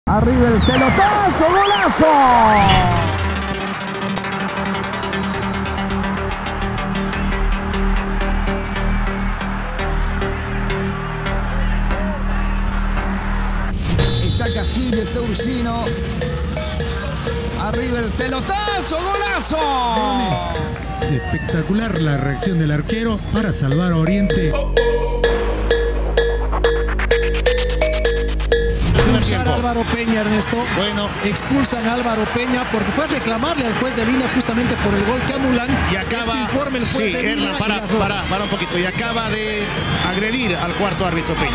Arriba el pelotazo, golazo. Está Castillo, está Ursino. Arriba el pelotazo, golazo. Espectacular la reacción del arquero para salvar a Oriente. Expulsan a Álvaro Peña, Ernesto. Bueno. Expulsan a Álvaro Peña porque fue a reclamarle al juez de línea justamente por el gol que anulan. Y acaba. Informe el juez de línea para un poquito. Y acaba de agredir al cuarto árbitro Peña.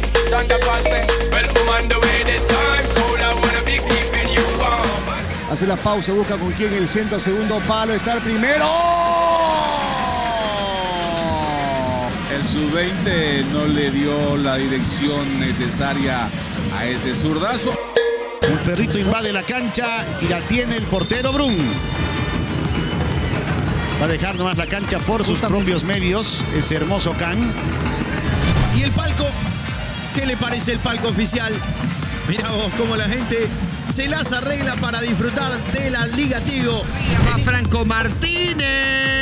Hace la pausa, busca con quién el centro, segundo palo, está el primero. El sub-20 no le dio la dirección necesaria a ese zurdazo. Un perrito invade la cancha y la tiene el portero Brun. Va a dejar nomás la cancha por sus propios medios, ese hermoso can. ¿Y el palco? ¿Qué le parece el palco oficial? Mirá vos cómo la gente se las arregla para disfrutar de la Liga Tigo. Va Franco Martínez.